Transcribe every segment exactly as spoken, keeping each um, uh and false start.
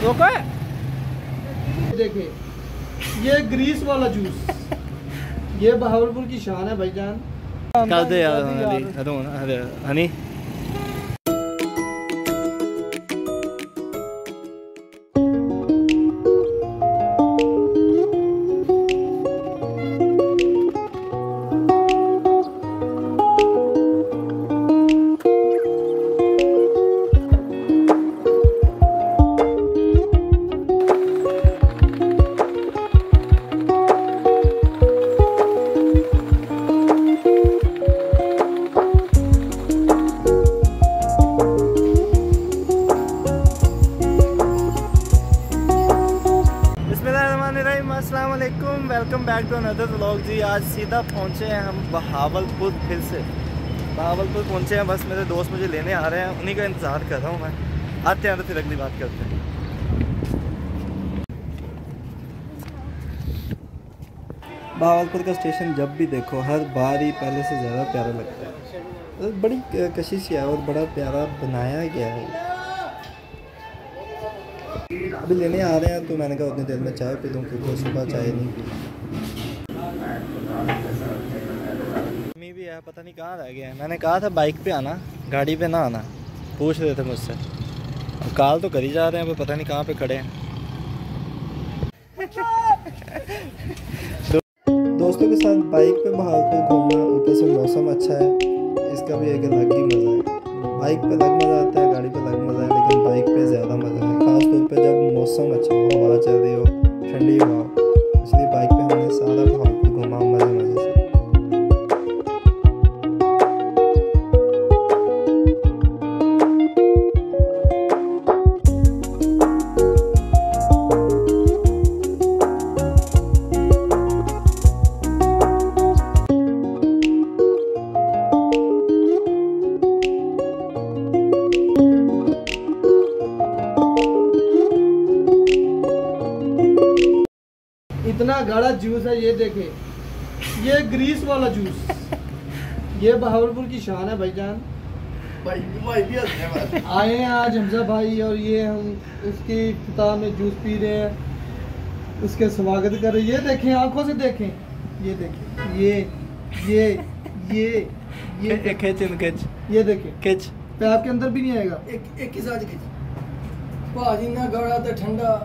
रोका है। देखिए ये ग्रीस वाला जूस ये बहावलपुर की शान है भाईजान। कर दे यार हनी। अस्सलाम वालेकुम, welcome back to another vlog जी। आज सीधा पहुँचे हैं हम बहावलपुर। फिर से बहावलपुर पहुँचे हैं। बस मेरे दोस्त मुझे लेने आ रहे हैं, उन्हीं का इंतज़ार कर रहा हूँ मैं। आते हैं तो फिर अगली बात करते हैं। बहावलपुर का स्टेशन जब भी देखो हर बार ही पहले से ज़्यादा प्यारा लगता है। बड़ी कशिश है और बड़ा प्यारा बनाया गया है। अभी लेने आ रहे हैं तो मैंने कहा उतनी देर में चाय पी लूँ क्योंकि सुबह चाय नहीं पी। मम्मी भी है, पता नहीं कहाँ रह गया है। मैंने कहा था बाइक पे आना, गाड़ी पे ना आना। पूछ रहे थे मुझसे। अब कॉल तो कर ही जा रहे हैं, पर पता नहीं कहाँ पे खड़े हैं। दोस्तों के साथ बाइक पे बहावलपुर घूमना, ऊपर से मौसम अच्छा है, इसका भी एक अलग ही मज़ा है। बाइक पे अलग मज़ा आता है, गाड़ी पे अलग मज़ा है, लेकिन बाइक पे ज़्यादा मज़ा है। खास तौर पे जब मौसम अच्छा हो, हवा चल रही हो, ठंडी हवा हो। इसलिए बाइक पे हमने सारा बहावलपुर घूमा मज़े मज़े से। इतना गाढ़ा जूस है, ये देखे। ये ग्रीस वाला जूस ये बहावलपुर की शान है भाईजान। भाई भाई भी आए हैं आज हमजा भाई, और ये हम इसकी इफ्तिताह में जूस पी रहे हैं, उसके स्वागत कर रहे हैं। ये देखें, आंखों से देखें, ये देखें, ये ये ये ये खिंच खिंच, ये देखें, खिंच पे आपके अंदर भी नहीं आएगा। एक एक ही साथ खिंच भाजी ना गाढ़ा तो ठंडा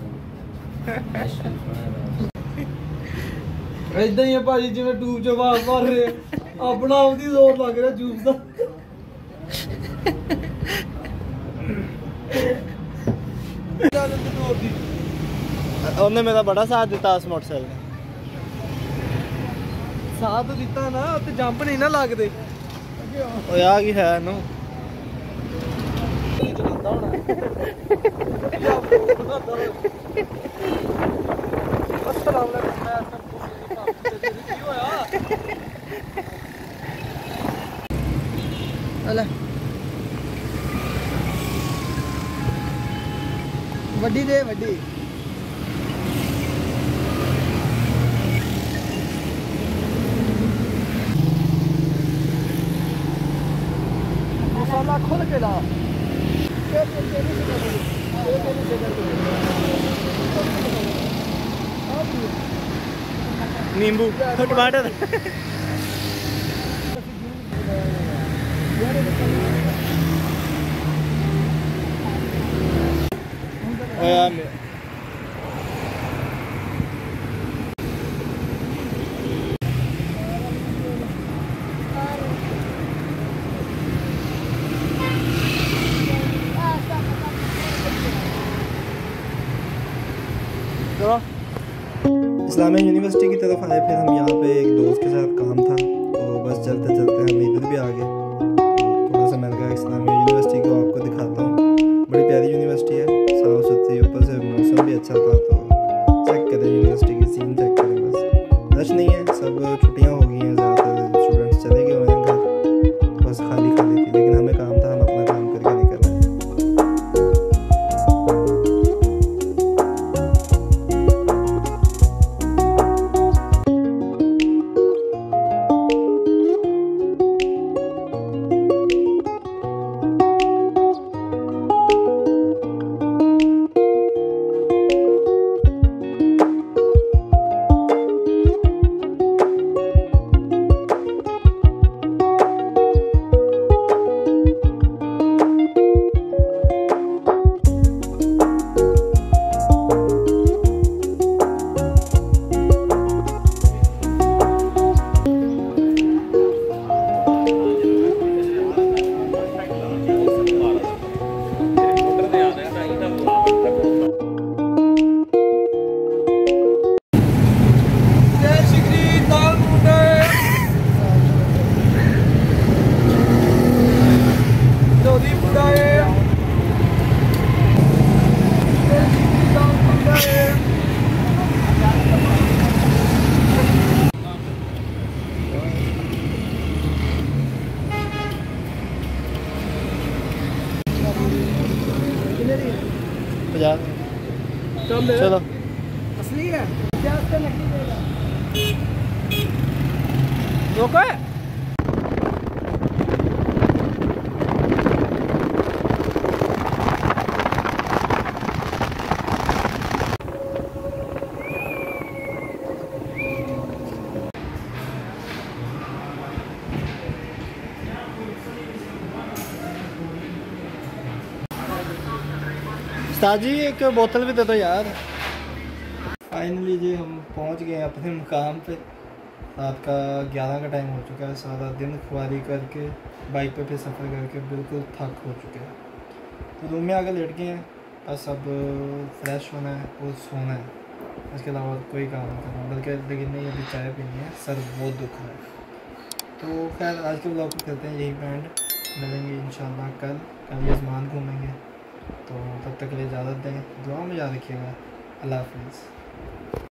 इदा ही है भाजी, जिवें ट्यूब च बाहर मार रहे अपना ਉਹਦੀ ਜ਼ੋਰ ਲੱਗ ਰਿਹਾ ਜੂਸ ਦਾ। ਉਹਨੇ ਮੇਰਾ ਬੜਾ ਸਾਥ ਦਿੱਤਾ ਉਸ ਮੋਟਰਸਾਈਕਲ ਨੇ। ਸਾਥ ਦਿੱਤਾ ਨਾ, ਉੱਤੇ ਜੰਪ ਨਹੀਂ ਨਾ ਲੱਗਦੇ। ਓਏ ਆ ਕੀ ਹੈ ਇਹਨੂੰ ਚਲਾਉਂਦਾ ਹੋਣਾ। अस्सलाम वालेकुम। अला वड्डी दे वड्डी। मसाला खोल के ला। नींबू टमाटर इस्लामिया यूनिवर्सिटी की तरफ आए। फिर हम यहाँ पे एक दोस्त के साथ काम था, तो बस चलते चलते हम इधर भी आ गए। तो थोड़ा सा मैंने कहा इस्लामिया यूनिवर्सिटी को आपको दिखाता हूँ। बड़ी प्यारी यूनिवर्सिटी है, साफ़ सुथरी, ऊपर से मौसम भी अच्छा था। तो चेक करें यूनिवर्सिटी की सीन, चेक करें। बस रश नहीं है, सब छुट्टियाँ हो गई हैं, ज़्यादातर स्टूडेंट्स चले गए हुए हैं घर, तो बस खाली खाली थी। लेकिन हमें काम था, हम अपना काम करके निकल रहे हैं। यार। चलो असली है क्या उसका नकली देगा रोको है। उस्ताद जी एक बोतल भी दे दो यार। फाइनली जी हम पहुंच गए अपने मुकाम पे। रात का ग्यारह का टाइम हो चुका है। सारा दिन खुआरी करके बाइक पे फिर सफ़र करके बिल्कुल थक हो चुके हैं। तो रूम में आकर लेट गए हैं। बस अब फ्रेश होना है और सोना है। इसके अलावा कोई काम नहीं करना। बल्कि लेकिन नहीं अभी चाय पीनी है, सर बहुत दुख रहा है। तो खैर आज के ब्लॉग को करते हैं यही बैंड। मिलेंगे इंशाल्लाह कल। कल यजमान घूमेंगे। तो तब तक के लिए इजाज़त दें। दुआ में याद रखिएगा। अल्लाह हाफिज़।